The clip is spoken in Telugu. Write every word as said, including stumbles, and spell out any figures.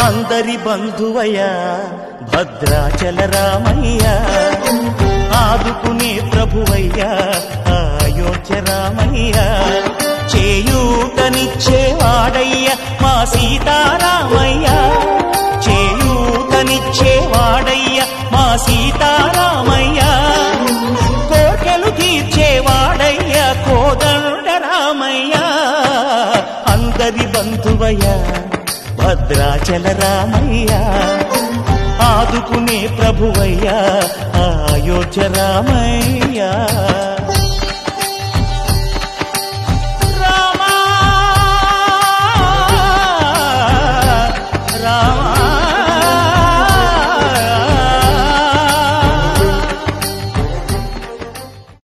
అందరి బంధువయ్యా భద్రాచల రామయ్యా, ఆదుకునే ప్రభువయ్యా అయోధ్య రామయ్యా, చేయూతనిచ్చేవాడయ్యా మా సీతారామయ్యా, చేయూతనిచ్చేవాడయ్యా మా సీతారామయ్యా, కోర్కెలు తీర్చేవాడయ్యా కోదండ రామయ్యా, అందరి బంధువయ్యా భద్రాచల రామయ్యా, ఆదుకునే ప్రభువయ్యా అయోధ్య రామయ్యా.